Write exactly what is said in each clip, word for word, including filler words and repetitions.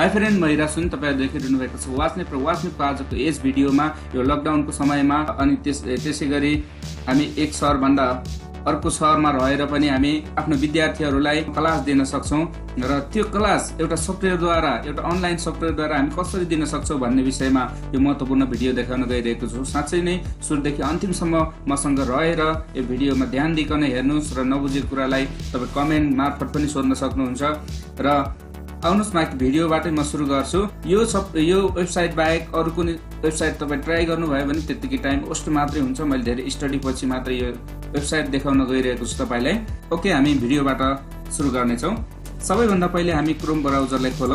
High friend, म हिरा सुन। तपाईहरु देखिरहनु भएको छ वाचनेट र वाचनेटको आजको यस भिडियोमा यो लकडाउनको समयमा अनि त्यस त्यसैगरी हामी एक शहर भन्दा अर्को शहरमा रहेर पनि हामी आफ्नो विद्यार्थीहरूलाई क्लास दिन सक्छौं र त्यो क्लास एउटा सफ्टवेयरद्वारा एउटा अनलाइन सफ्टवेयरद्वारा हामी कसरी दिन सक्छौं भन्ने विषयमा यो महत्त्वपूर्ण भिडियो देखाउन गइरहेको छु। साँच्चै नै सुरुदेखि अन्तिमसम्म मसँग रहेर यो भिडियोमा ध्यान दिइकन हेर्नुस् र नबुझेको कुरालाई तपाई कमेन्ट मार्फत पनि सोध्न सक्नुहुन्छ। र आउनुस् माथि भिडियोबाटै म सुरु गर्छु। यो सब यो वेबसाइट बाहेक अरु कुनै वेबसाइट तपाई ट्राई गर्नुभयो भने त्यतिकै टाइम वेस्ट मात्रै हुन्छ। मैले धेरै स्टडी पछि मात्र यो वेबसाइट देखाउन गइरहेको छु तपाईलाई। ओके, हामी भिडियोबाट सुरु गर्ने छौं। सबैभन्दा पहिले हामी क्रोम ब्राउजरलाई खोलौं।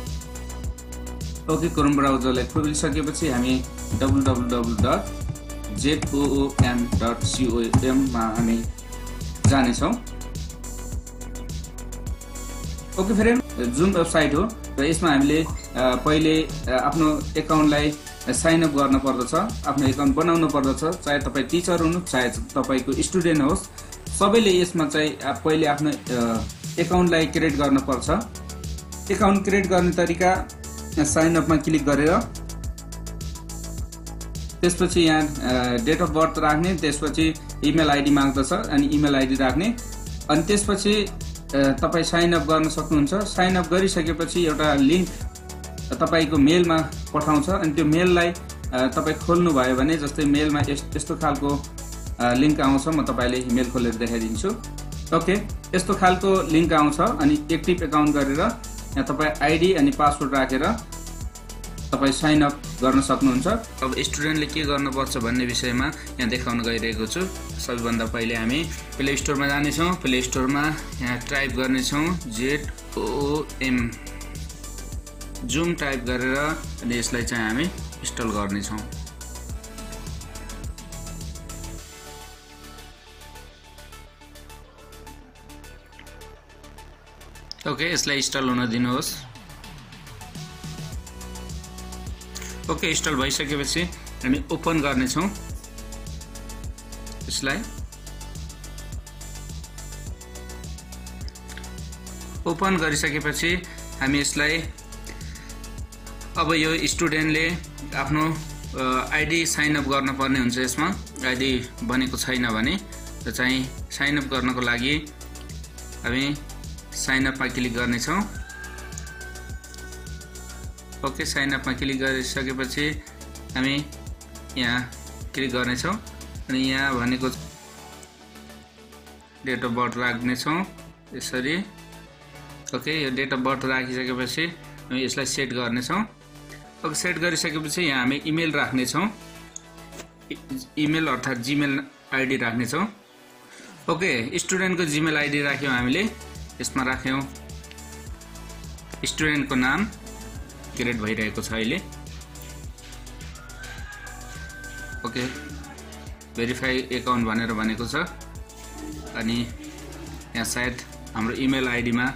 ओके, क्रोम ब्राउजरलाई खोलिसकेपछि हामी W W W dot Zoom dot com मा हामी जाने छौं। ओके फ्रेन्ड, जुम वेबसाइट हो र यसमा हामीले पहिले आफ्नो एकाउन्टलाई साइन अप गर्न पर्दछ, आफ्नो एकाउन्ट बनाउनु पर्दछ। चाहे तपाई टिचर हुनु चाहे तपाईको स्टुडेन्ट होस्, सबैले यसमा चाहिँ पहिले आफ्नो एकाउन्टलाई क्रिएट गर्न पर्छ। एकाउन्ट क्रिएट गर्ने तरिका साइन अप मा क्लिक गरेर त्यसपछि यहाँ डेट अफ बर्थ राख्ने, त्यसपछि इमेल आइडी माग्दछ अनि इमेल आइडी राख्ने अनि त्यसपछि तपाई साइन अप गर्न सक्नुहुन्छ। साइन अप गरिसकेपछि एउटा लिंक तपाईको मेलमा पठाउँछ अनि त्यो मेललाई तपाई खोल्नु भयो भने जस्तै मेलमा यस्तो खालको लिंक आउँछ। म तपाईलाई मेल खोलेर देखाइदिन्छु। ओके, यस्तो खालको लिंक आउँछ अनि एक्टिभ एकाउन्ट गरेर यहाँ तपाई आइडी अनि पासवर्ड राखेर तपाई साइन अप गर्न सक्नुहुन्छ। अब स्टुडेन्टले के गर्नुपर्छ भन्ने विषयमा यहाँ देखाउन गइरहेको छु। सबैभन्दा पहिले हामी प्ले स्टोरमा जाने छौं। प्ले स्टोरमा यहाँ टाइप गर्ने छौं Z O M Zoom type गरेर अनि यसलाई चाहिँ हामी इन्स्टल गर्ने छौं। ओके, यसलाई इन्स्टल हुन दिनुहोस्। ओके, इन्स्टल भइसकेपछि हामी ओपन गर्ने छौं यसलाई। ओपन गरिसकेपछि हामी यसलाई अब यो स्टुडेन्टले आफ्नो आइडी साइन अप गर्न पर्ने हुन्छ। यसमा आइडी बनेको छैन भने त चाहिँ साइन अप गर्नको लागि हामी साइन अप मा क्लिक गर्ने छौं। ओके, साइन अप मा क्लिक गरिसकेपछि हामी यहाँ क्लिक गर्ने छौं अनि यहाँ भनेको डेट अफ बर्थ राख्ने छौं यसरी। ओके, यो डेट अफ बर्थ राखिसकेपछि हामी यसलाई सेट गर्ने छौं। ओके, सेट गरिसकेपछि यहाँ हामी इमेल राख्ने छौं, इमेल अर्थात जीमेल आइडी राख्ने छौं। ओके, स्टुडेन्टको जीमेल आइडी राख्यौं हामीले। यसमा राख्यौं स्टुडेन्टको नाम क्रिएट भइरहेको छ अहिले। ओके, भेरिफाई एकाउन्ट भनेर भनेको छ अनि यहाँ सायद हाम्रो इमेल आइडीमा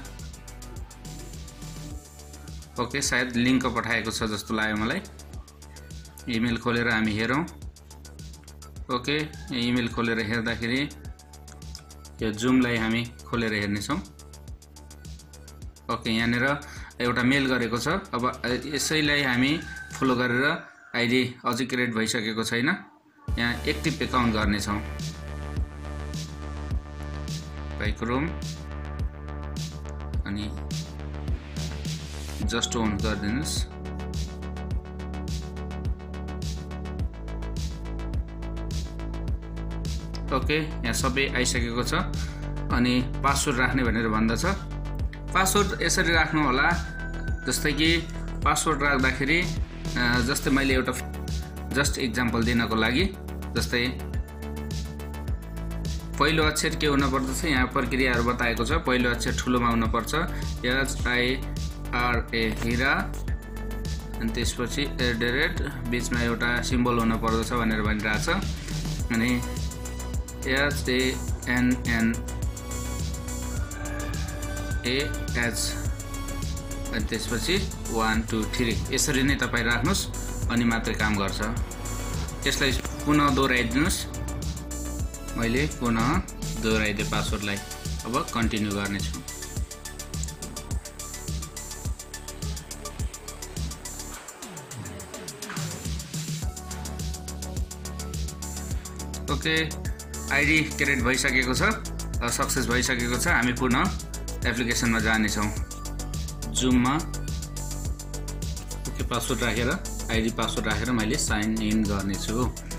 ओके सायद लिंक पठाएको छ जस्तो लाग्यो मलाई। इमेल खोलेर हामी हेरौं। ओके, इमेल खोलेर हेर्दाखेरि यो जुमलाई हामी खोलेर हेर्ने छौं। ओके, यहाँनेर एउटा मेल गरेको छ। अब यसैलाई हामी फलो गरेर आइडी अझै क्रिएट भइसकेको छैन, यहाँ एक्टिभ एकाउन्ट गर्ने छौं। क्रोम अनि जस्ट अन गरिदिनुस्। ओके, यहाँ सबै आइसकेको छ अनि पासवर्ड राख्ने भनेर भन्दछ। पासवर्ड यसरी राख्नु होला, जस्तै कि पासवर्ड राख्दाखेरि जस्तै मैले एउटा जस्ट एक्जाम्पल दिनको लागि, जस्तै पहिलो अक्षर के हुन पर्दछ यहाँ प्रक्रियाहरु बताएको छ। पहिलो अक्षर ठुलोमा हुन पर्छ, H I R A Hira, अनि त्यसपछि एट बीचमा एउटा सिम्बल हुन पर्दछ भनेर भनिरहेछ। अनि H A N N A H अनि त्यसपछि वन टू थ्री यसरी नै तपाई राख्नुस् अनि मात्रै काम गर्छ। यसलाई पुनः दोहोऱ्याइदिनुस्। मैले पुनः दोहोऱ्याइदिए पासवर्डलाई। अब कन्टिन्यू गर्ने छु। ओके आइडी क्रिएट भइसकेको छ, सक्सेस भइसकेको छ। हामी पुनः एप्लिकेसनमा जानेछौँ, जुममा। ओके पासवर्ड राखेर आइडी पासवर्ड राखेर मैले साइन इन गर्नेछु।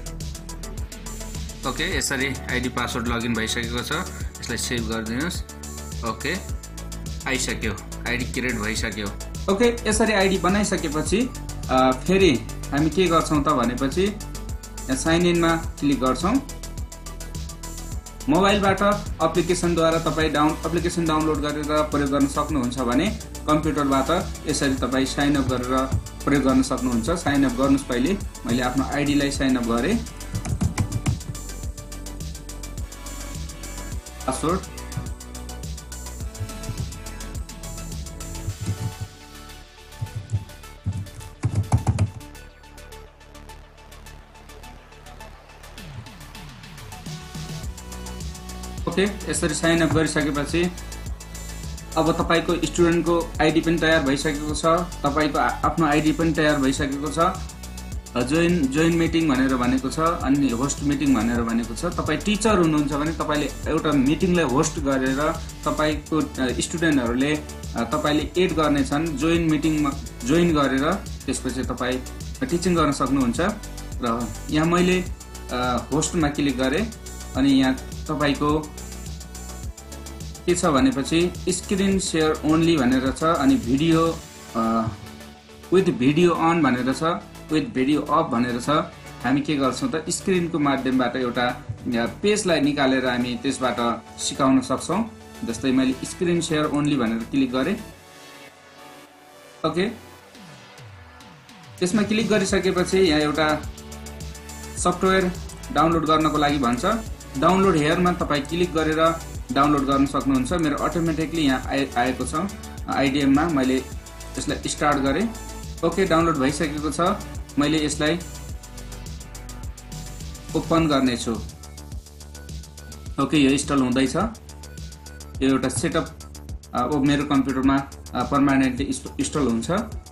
ओके यसरी आइडी पासवर्ड लगइन भइसकेको छ, यसलाई सेभ गरिदिनुहोस्। ओके आइसक्यो, आइडी क्रिएट भइसक्यो। ओके यसरी आइडी बनाइसकेपछि फेरि हामी के गर्छौँ त भनेपछि यहाँ साइन इनमा क्लिक गर्छौँ। मोबाइलबाट एप्लिकेसनद्वारा तपाईँ डाउन एप्लिकेसन डाउनलोड गरेर प्रयोग गर्न सक्नुहुन्छ भने कम्प्युटरबाट यसरी तपाईँ साइन अप गरेर प्रयोग गर्न सक्नुहुन्छ। साइन अप गर्नुहोस्। पहिले मैले आफ्नो आइडीलाई साइन अप गरेँ, पासवर्ड ओके यसरी साइन अप गरिसकेपछि अब तपाईको स्टुडेन्टको आइडी पनि तयार भइसकेको छ, तपाईको आफ्नो आइडी पनि तयार भइसकेको छ। जोइन जोइन मिटिङ भनेर भनेको छ, अनि होस्ट मिटिङ भनेर भनेको छ। तपाईँ टिचर हुनुहुन्छ भने तपाईँले एउटा मिटिङलाई होस्ट गरेर तपाईँको स्टुडेन्टहरूले तपाईँले एड गर्नेछन्। जोइन मिटिङमा जोइन गरेर त्यसपछि तपाईँ टिचिङ गर्न सक्नुहुन्छ। र यहाँ मैले होस्टमा क्लिक गरेँ अनि यहाँ तपाईँको के छ भनेपछि स्क्रिन सेयर ओन्ली भनेर छ, अनि भिडियो विथ भिडियो अन भनेर छ, विथ भिडियो अफ भनेर छ। हामी के गर्छौँ त स्क्रिनको माध्यमबाट एउटा पेजलाई निकालेर हामी त्यसबाट सिकाउन सक्छौँ। जस्तै मैले स्क्रिन सेयर ओन्ली भनेर क्लिक गरेँ। ओके त्यसमा क्लिक गरिसकेपछि यहाँ एउटा सफ्टवेयर डाउनलोड गर्नको लागि भन्छ। डाउनलोड हेयरमा तपाईँ क्लिक गरेर डाउनलोड गर्न सक्नुहुन्छ। मेरो अटोमेटिकली यहाँ आए आएको छ आइडिएममा। मैले यसलाई स्टार्ट गरेँ। ओके डाउनलोड भइसकेको छ। मैले यसलाई ओपन गर्नेछु। ओके यो इन्स्टल हुँदैछ। यो एउटा सेटअप अब मेरो कम्प्युटरमा पर्मानेन्टली इन्स्टल हुन्छ।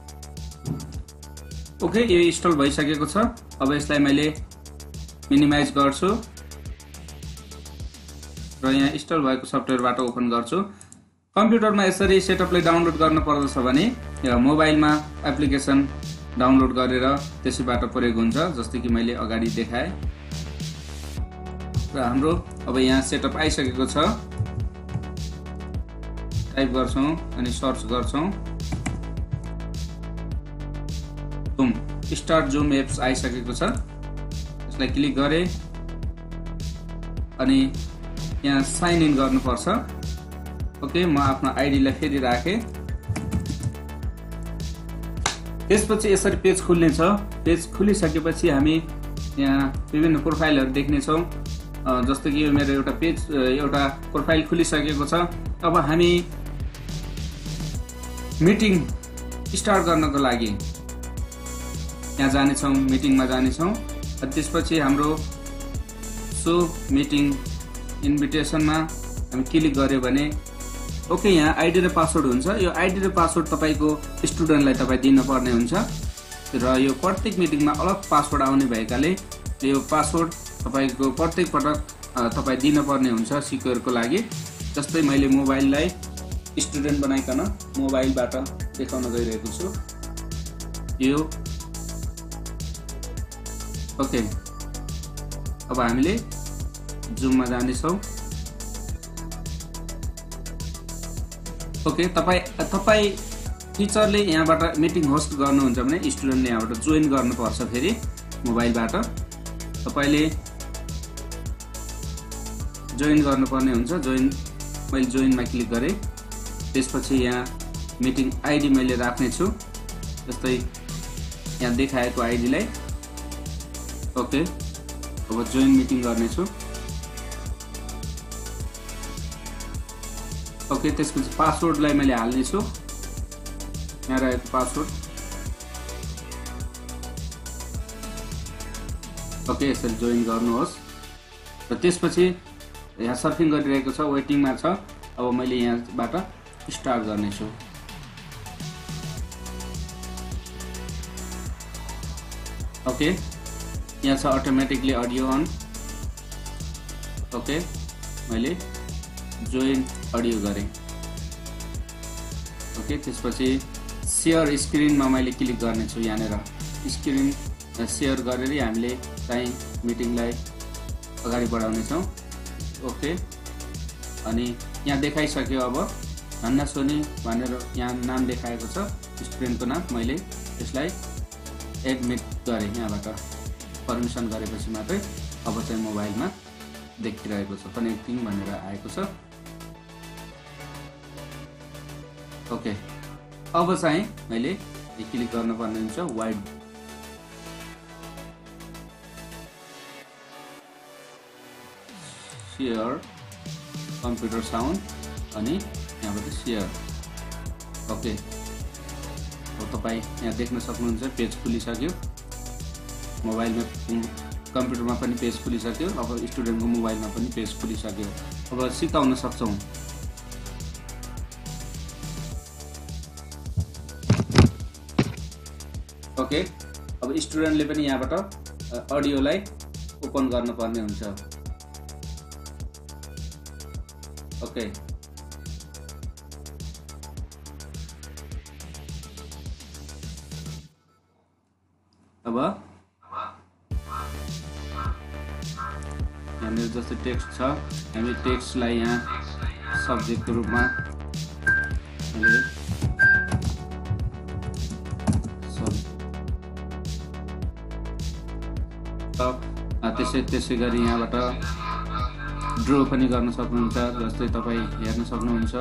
ओके यो इन्स्टल भइसकेको छ। अब यसलाई मैले मिनिमाइज गर्छु र यहाँ इन्स्टल भएको सफ्टवेयरबाट ओपन गर्छु। कम्प्युटरमा यसरी सेटअपले डाउनलोड गर्न पर्दछ भने मोबाइलमा एप्लिकेसन डाउनलोड गरेर त्यसैबाट प्रयोग हुन्छ, जस्तै कि मैले अगाडि देखाएँ। र हाम्रो अब यहाँ सेटअप आइसकेको छ। टाइप गर्छौँ अनि सर्च गर्छौँ। जुम स्टार्ट जुम एप्स आइसकेको छ। यसलाई क्लिक गरेँ अनि यहाँ साइन इन गर्नुपर्छ। ओके म आफ्नो आइडीलाई फेरि राखेँ। त्यसपछि यसरी पेज खुल्नेछ। पेज खुलिसकेपछि हामी यहाँ विभिन्न प्रोफाइलहरू देख्नेछौँ। जस्तो कि यो मेरो एउटा पेज एउटा प्रोफाइल खुलिसकेको छ। अब हामी मिटिङ स्टार्ट गर्नको लागि यहाँ जानेछौँ, मिटिङमा जानेछौँ। त्यसपछि हाम्रो सो मिटिङ इन्भिटेसनमा हामी क्लिक गऱ्यो भने ओके यहाँ आइडी र पासवर्ड हुन्छ। यो आइडी र पासवर्ड तपाईँको स्टुडेन्टलाई तपाईँ दिनुपर्ने हुन्छ र यो प्रत्येक मिटिङमा अलग पासवर्ड आउने भएकाले यो पासवर्ड तपाईँको प्रत्येक पटक तपाईँ दिनुपर्ने हुन्छ सिक्योरको लागि। जस्तै मैले मोबाइललाई स्टुडेन्ट बनाइकन मोबाइलबाट देखाउन गइरहेको छु। यो ओके अब हामीले जुममा जानेछौँ। ओके तपाईँ तपाईँ टिचरले यहाँबाट मिटिङ होस्ट गर्नुहुन्छ भने स्टुडेन्टले यहाँबाट जोइन गर्नुपर्छ। फेरि मोबाइलबाट तपाईँले जोइन गर्नुपर्ने हुन्छ। जोइन मैले जोइनमा क्लिक गरेँ। त्यसपछि यहाँ मिटिङ आइडी मैले राख्नेछु, जस्तै यहाँ देखाएको आइडीलाई। ओके अब जोइन मिटिङ गर्नेछु। ओके त्यसपछि पासवर्डलाई मैले हाल्नेछु, यहाँ रहेको पासवर्ड। ओके यसरी जोइन गर्नुहोस्। र त्यसपछि यहाँ सर्फिङ गरिरहेको छ, वेटिङमा छ। अब मैले यहाँबाट स्टार्ट गर्नेछु। ओके यहाँ छ अटोमेटिकली अडियो अन। ओके मैले जोइन अडियो गरेँ। ओके त्यसपछि सेयर स्क्रिनमा मैले क्लिक गर्ने छु। यहाँनिर स्क्रिन सेयर गरेर हामीले चाहिँ मिटिङलाई अगाडि बढाउने छौँ। ओके अनि यहाँ देखाइसक्यो। अब भन्ना सोनी भनेर यहाँ नाम देखाएको छ, स्टुडेन्टको नाम। मैले यसलाई एडमिट गरेँ। यहाँबाट पर्मिसन गरेपछि मात्रै अब चाहिँ मोबाइलमा देखिरहेको छ, कनेक्टिङ भनेर आएको छ। ओके अब चाहिँ मैले क्लिक गर्नुपर्ने हुन्छ वाइड सेयर कम्प्युटर साउन्ड अनि यहाँबाट सेयर। ओके अब तपाईँ यहाँ देख्न सक्नुहुन्छ पेज खुलिसक्यो। मोबाइलमा कम्प्युटरमा पनि पेज खुलिसक्यो। अब स्टुडेन्टको मोबाइलमा पनि पेज खुलिसक्यो। अब सिकाउन सक्छौँ। ओके अब स्टुडेन्टले पनि यहाँबाट अडियोलाई ओपन गर्नुपर्ने हुन्छ। ओके अब यहाँनिर जस्तै टेक्स्ट छ, हामी टेक्स्टलाई यहाँ सब्जेक्टको रूपमा हामीले त्यसै त्यसै गरी यहाँबाट ड्र पनि गर्न सक्नुहुन्छ। जस्तै तपाईँ हेर्न सक्नुहुन्छ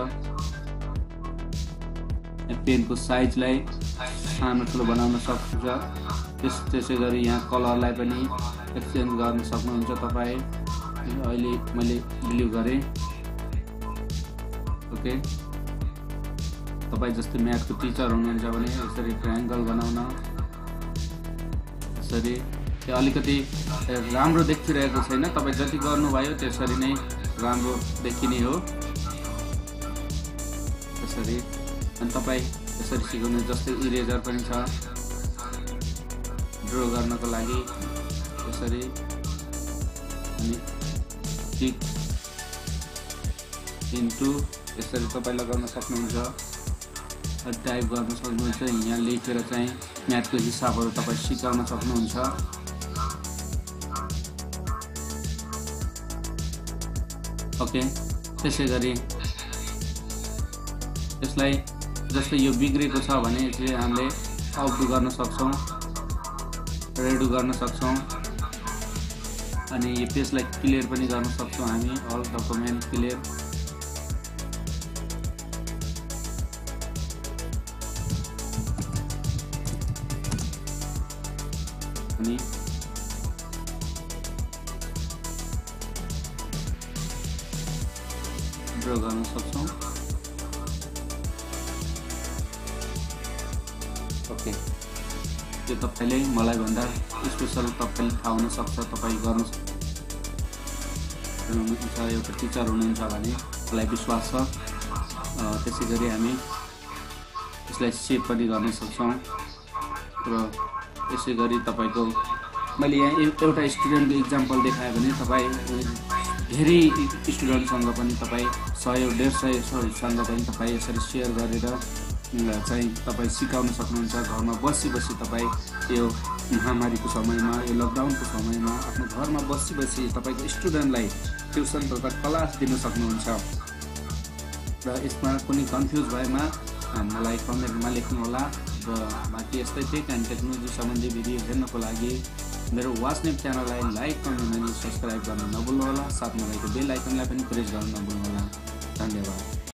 पेनको साइजलाई सानो ठुलो बनाउन सक्नुहुन्छ। त्यस त्यसै गरी यहाँ कलरलाई पनि एक्सचेन्ज गर्न सक्नुहुन्छ तपाईँ। अहिले मैले ब्लू गरेँ। ओके तपाईँ जस्तै म्याथको टिचर हुनुहुन्छ भने यसरी ट्रायङ्गल बनाउन, यसरी त्यो अलिकति राम्रो देखिरहेको छैन, तपाईँ जति गर्नुभयो त्यसरी नै राम्रो देखिने हो। त्यसरी अनि तपाईँ यसरी सिकाउनु। जस्तै इरेजर पनि छ ड्र गर्नको लागि, यसरी अनि टिक इन्टु यसरी तपाईँ लगाउन सक्नुहुन्छ। टाइप गर्न सक्नुहुन्छ। यहाँ लेखेर चाहिँ म्याथको हिसाबहरू तपाईँ सिकाउन सक्नुहुन्छ। ओके त्यसै गरी यसलाई जस्तै यो बिग्रेको छ भने चाहिँ हामीले आउटडु गर्न सक्छौँ, रेडु गर्न सक्छौँ अनि यो पेजलाई क्लियर पनि गर्न सक्छौँ हामी। All document clear. अनि ड्र गर्न सक्छौँ। ओके त्यो तपाईँले मलाई भन्दा स्पेसल तपाईँले थाहा हुन सक्छ, तपाईँ गर्न हुनुहुन्छ। एउटा टिचर हुनुहुन्छ भने मलाई विश्वास छ। त्यसै गरी हामी यसलाई सेभ पनि गर्न सक्छौँ। र यसै गरी तपाईँको मैले यहाँ एउटा स्टुडेन्टको इक्जाम्पल देखाएँ भने तपाईँ धेरै स्टुडेन्टसँग पनि तपाईँ सय डेढ सयसँग पनि तपाईँ यसरी सेयर गरेर चाहिँ तपाईँ सिकाउन सक्नुहुन्छ। घरमा बसी बसी तपाईँ यो महामारीको समयमा, यो लकडाउनको समयमा आफ्नो घरमा बसी बसी तपाईँको स्टुडेन्टलाई ट्युसन तथा क्लास दिन सक्नुहुन्छ। र यसमा कुनै कन्फ्युज भएमा मलाई कमेन्टमा लेख्नुहोला। र बाँकी यस्तै टेक एन्ड टेक्नोलोजी सम्बन्धी भिडियो हेर्नको लागि मेरो वाट्सएप च्यानललाई लाइक, कमेन्ट अनि सब्सक्राइब गर्न नभुल्नुहोला। साथमा रहेको बेल आइकनलाई पनि प्रेस गर्न नभुल्नुहोला। धन्यवाद।